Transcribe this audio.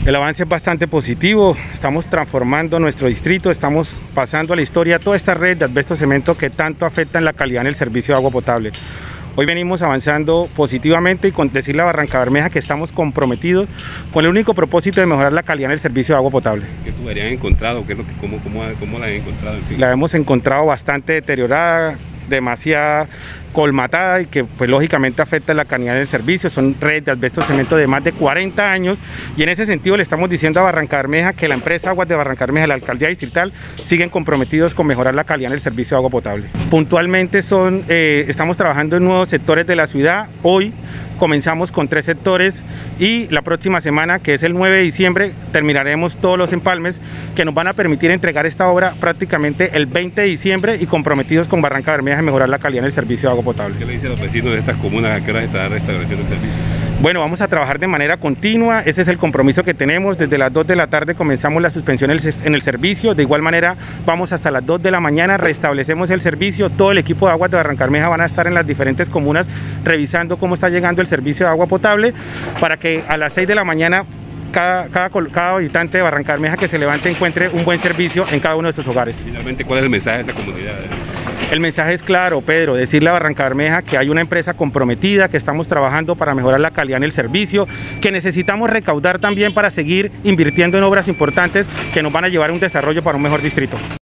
El avance es bastante positivo, estamos transformando nuestro distrito, estamos pasando a la historia toda esta red de asbesto cemento que tanto afecta en la calidad en el servicio de agua potable. Hoy venimos avanzando positivamente y con decirle a Barrancabermeja que estamos comprometidos con el único propósito de mejorar la calidad en el servicio de agua potable. ¿Qué tuberías han encontrado? ¿Cómo la han encontrado? En fin. La hemos encontrado bastante deteriorada, demasiada colmatada y que pues lógicamente afecta la calidad del servicio. Son redes de asbesto cemento de más de 40 años y en ese sentido le estamos diciendo a Barrancabermeja que la empresa Aguas de Barrancabermeja, la alcaldía distrital, siguen comprometidos con mejorar la calidad del servicio de agua potable. Puntualmente estamos trabajando en nuevos sectores de la ciudad. Hoy comenzamos con 3 sectores y la próxima semana, que es el 9 de diciembre, terminaremos todos los empalmes que nos van a permitir entregar esta obra prácticamente el 20 de diciembre y comprometidos con Barrancabermeja en mejorar la calidad en el servicio de agua potable. ¿Qué le dice a los vecinos de estas comunas a qué hora está la restauración del servicio? Bueno, vamos a trabajar de manera continua, ese es el compromiso que tenemos. Desde las 2 de la tarde comenzamos la suspensión en el servicio, de igual manera vamos hasta las 2 de la mañana, restablecemos el servicio. Todo el equipo de Aguas de Barrancabermeja van a estar en las diferentes comunas revisando cómo está llegando el servicio de agua potable para que a las 6 de la mañana cada habitante de Barrancabermeja que se levante encuentre un buen servicio en cada uno de sus hogares. Finalmente, ¿cuál es el mensaje de esa comunidad? El mensaje es claro, Pedro, decirle a Barrancabermeja que hay una empresa comprometida, que estamos trabajando para mejorar la calidad en el servicio, que necesitamos recaudar también para seguir invirtiendo en obras importantes que nos van a llevar a un desarrollo para un mejor distrito.